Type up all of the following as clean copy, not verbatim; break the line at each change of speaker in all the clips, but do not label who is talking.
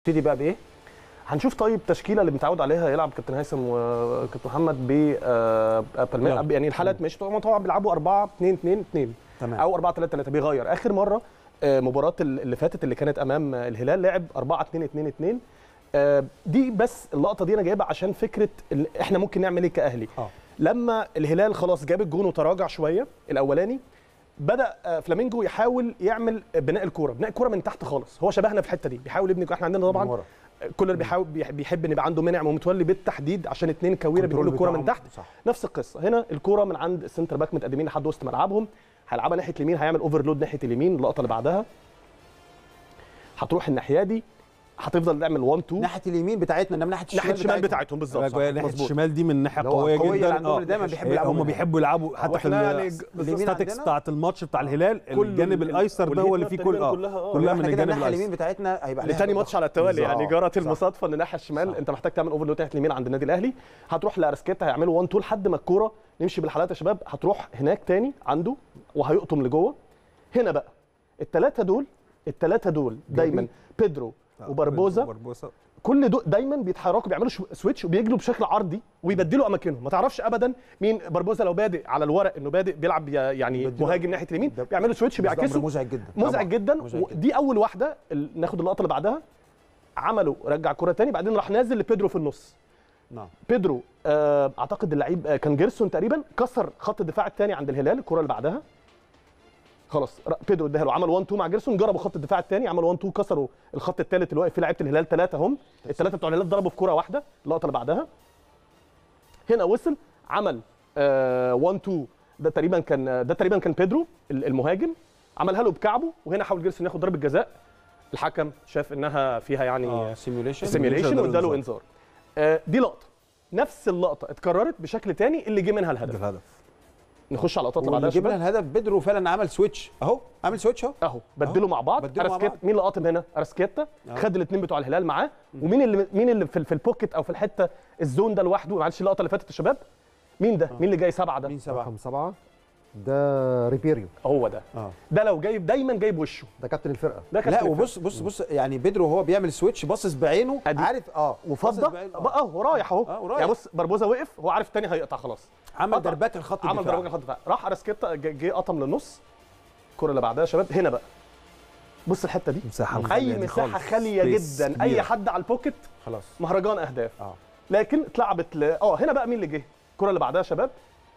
نبتدي بقى بايه؟
هنشوف طيب تشكيله اللي متعود عليها يلعب كابتن هيثم وكابتن محمد ب يعني الحالات مش طبعا بيلعبوا 4-2-2-2 او 4-3-3 بيغير. اخر مره مباراه اللي فاتت اللي كانت امام الهلال لعب 4-2-2-2 دي بس اللقطه دي انا جايبها عشان فكره احنا ممكن نعمل ايه كاهلي. لما الهلال خلاص جاب الجون وتراجع شويه الاولاني، بدا فلامينجو يحاول يعمل بناء الكوره من تحت خالص. هو شبهنا في الحته دي، بيحاول يبني. احنا عندنا طبعا كل اللي بيحب ان يبقى عنده منعم ومتولي بالتحديد عشان اتنين كويره بيقولوا الكوره من تحت. صح. نفس القصه هنا، الكوره من عند السنتر باك متقدمين لحد وسط ملعبهم، هيلعبها ناحيه اليمين، هيعمل اوفرلود ناحيه اليمين. اللقطه اللي بعدها هتروح الناحيه دي، هتفضل تعمل 1 2
ناحيه اليمين بتاعتنا، انما ناحيه الشمال
بتاعتهم بالظبط.
ناحيه الشمال دي من ناحيه قويه جدا.
دايما بيحبوا يلعبوا،
هم بيحبوا يلعبوا حتى في الستاتكس بتاعت الماتش بتاع الهلال. الجانب الايسر ده هو اللي فيه كلها من الجانب
الايسر. اليمين بتاعتنا هيبقى
لتاني ماتش على التوالي يعني جرت المصادفه ان الناحيه الشمال انت محتاج تعمل اوفرلود ناحيه اليمين عند النادي الاهلي. هتروح لارسكيتا، هيعملوا 1 2 لحد ما الكوره نمشي بالحالات يا شباب، هتروح هناك تاني عنده وهيقطم لجوه. هنا بقى الثلاثه دول دايما بيدرو وبربوزا، كل دول دايما بيتحركوا، بيعملوا سويتش وبيجروا بشكل عرضي ويبدلوا اماكنهم. ما تعرفش ابدا مين بربوزا لو بادئ على الورق انه بادئ بيلعب يعني مهاجم ناحيه اليمين، بيعملوا سويتش بيعكسوا. مزعج جدا. ودي اول واحده. ناخد اللقطه اللي بعدها، عملوا رجع كره ثاني، بعدين راح نازل لبيدرو في النص. بيدرو اعتقد اللعيب كان جيرسون تقريبا، كسر خط الدفاع الثاني عند الهلال. الكره اللي بعدها خلاص بيدرو اداها له، عمل 1 2 مع جيرسون، جربوا خط الدفاع الثاني، عملوا 1 2 كسروا الخط الثالث اللي واقف فيه لعيبه الهلال. ثلاثه هم الثلاثه بتوع الهلال ضربوا في كوره واحده. اللقطه اللي بعدها هنا وصل عمل 1 2. ده تقريبا كان بيدرو المهاجم، عملها له بكعبه. وهنا حاول جيرسون ياخد ضربه جزاء، الحكم شاف انها فيها يعني سيميوليشن واداله انذار. دي لقطه. نفس اللقطه اتكررت بشكل ثاني اللي جه منها الهدف. نخش على اللقطات اللي بعدها.
جبنا الهدف، بيدرو فعلا عمل سويتش عمل سويتش
اهو بدلوا مع بعض. ارسكيتا مين اللي قاطم هنا؟ ارسكيتا خد الاثنين بتوع الهلال معاه. ومين اللي في البوكيت او في الحته الزون ده لوحده؟ معلش اللقطه اللي فاتت يا شباب، مين ده؟ مين اللي جاي 7 ده؟
مين
7 ده ريبيريو.
هو ده. ده لو جايب دايما جايب وشه،
ده كابتن الفرقه.
لا وبص يعني بيدرو هو بيعمل سويتش باصص بعينه، عارف
وفضه اهو رايح اهو. يعني بص بربوزا وقف، هو عارف الثاني هيقطع خلاص،
عمل دربات الخط الدفاع،
عمل دربات الخط الدفاع. راح ارسكيتا جه قطم للنص. الكره اللي بعدها يا شباب هنا بقى، بص الحته دي اي مساحه خاليه جدا، اي حد على البوكيت
خلاص
مهرجان اهداف. لكن اتلعبت هنا بقى مين اللي جه؟ الكره اللي بعدها يا شباب،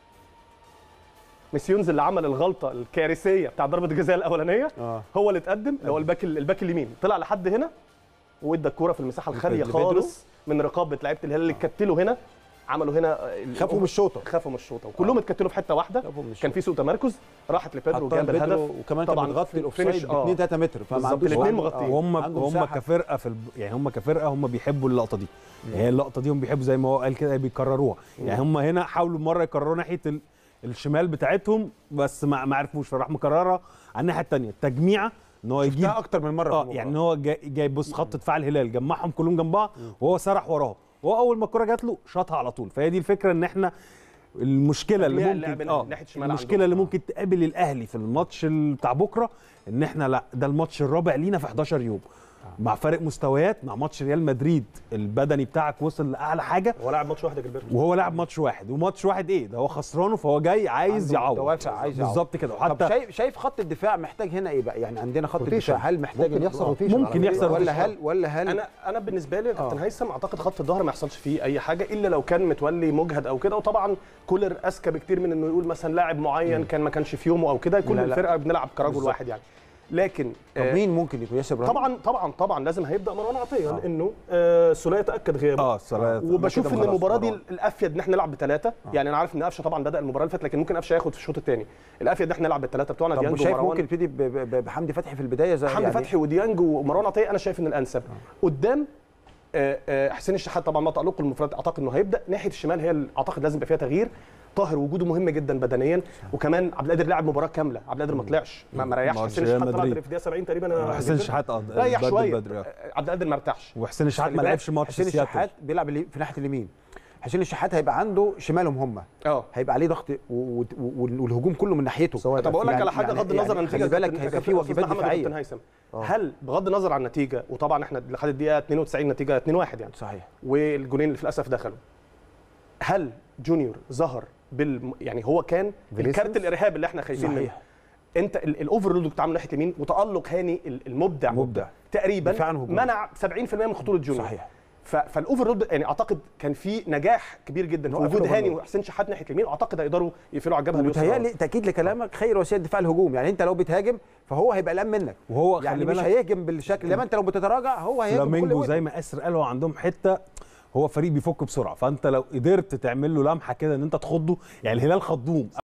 ميسيونز اللي عمل الغلطه الكارثيه بتاع ضربه الجزاء الاولانيه. هو اللي اتقدم، اللي هو الباك اليمين، طلع لحد هنا وادى الكوره في المساحه الخاليه خالص من رقابه لعيبه الهلال اللي اتكتلوا هنا. عملوا هنا
خافوا من الشوطه
وكلهم اتكتلوا في حته واحده. كان في سوء تمركز، راحت لبيدرو وجاب الهدف.
وكمان كان متغطي الاوفسايد ب 2 3 متر،
فما عندوش الاثنين مغطيين.
هم كفرقه يعني هم كفرقه هم بيحبوا اللقطه دي. هي اللقطه دي هم بيحبوا زي ما هو قال كده بيكرروها. يعني هم هنا حاولوا مره يكرروا ناحيه الشمال بتاعتهم بس ما عرفوش، فراح مكررها على الناحيه الثانيه. التجميعه ان هو يجيب
اكتر من مره
يعني ان هو جاي بص خط دفاع الهلال جمعهم كلهم جنب بعض وهو سرح وراهم، وهو اول ما الكره جات له شاطها على طول. فهي دي الفكره، ان احنا المشكله اللي ممكن تقابل الاهلي في الماتش بتاع بكره، ان احنا لا ده الماتش الرابع لينا في 11 يوم مع فارق مستويات، مع ماتش ريال مدريد البدني بتاعك وصل لاعلى حاجه.
هو لاعب ماتش واحد يا جلبرت،
وهو لاعب ماتش واحد، وماتش واحد ايه ده هو خسرانه، فهو جاي عايز يعوض بالظبط كده.
وحتى شايف خط الدفاع محتاج هنا ايه بقى؟ يعني عندنا خط الدفاع هل محتاج
ممكن يحصل
ولا هل
انا بالنسبه لي يا كابتن هيثم اعتقد خط الظهر ما يحصلش فيه اي حاجه الا لو كان متولي مجهد او كده. وطبعا كولر اذكى بكتير من انه يقول مثلا لاعب معين ما كانش في يومه او كده. كل الفرقه بنلعب كرجل واحد يعني. لكن
مين ممكن يكون؟ ياسر ابراهيم
طبعا لازم هيبدا مروان عطيه لانه سوليه تاكد غيابه. وبشوف ان المباراه دي الافيد ان احنا نلعب بثلاثه. يعني انا عارف ان قفشه طبعا بدا المباراه اللي فاتت، لكن ممكن قفشه ياخد في الشوط الثاني. الافيد ان احنا نلعب بالثلاثه بتوعنا، ديانج
ومروان. شايف ممكن نبتدي بحمدي فتحي في البدايه زي
حمدي فتحي وديانج ومروان عطيه. انا شايف ان الانسب قدام حسين الشحات طبعا ما تألقه المفرد اعتقد انه هيبدا. ناحيه الشمال هي اعتقد لازم يبقى فيها تغيير. طاهر وجوده مهم جدا بدنيا، وكمان عبد القادر لعب مباراه كامله. عبد القادر ما طلعش ما ريحش. حسين الشحات طلع في الدقيقه 70 تقريبا.
حسين الشحات
ريح شويه. عبد القادر ما ارتاحش،
وحسين الشحات ما لعبش ماتش
حسين الشحات بيلعب في ناحيه اليمين. حسين الشحات هيبقى عنده شمالهم هم هيبقى عليه ضغط والهجوم كله من ناحيته.
طب اقول لك على حاجه بغض النظر عن
النتيجه، خلي بالك هيبقى في واجبات دفاعيه.
هل بغض النظر عن النتيجه، وطبعا احنا لحد الدقيقه 92 نتيجه 2-1 يعني
صحيح،
والجونين اللي في الاسف دخلوا، هل جونيور ظهر يعني هو كان الكارت الارهاب اللي احنا خايفين منه؟ انت الاوفرلود بتاع من ناحيه اليمين وتالق هاني المبدع تقريبا منع 70% من خطوره جونيور.
صحيح.
فالاوفرلود يعني اعتقد كان في نجاح كبير جدا في وجود هاني وحسين شحات ناحيه اليمين، واعتقد هيقدروا يقفلوا على الجبهه اليسرى.
متهيألي تاكيد لكلامك خير وسيله الدفاع الهجوم، يعني انت لو بتهاجم فهو هيبقى قلقان منك، وهو يعني مش هيهجم بالشكل، لما انت لو بتتراجع هو هيهجم.
فلامينجو زي ما اسر قال هو عندهم حته، هو فريق بيفك بسرعه، فانت لو قدرت تعمل له لمحه كده ان انت تخضه، يعني الهلال خضوم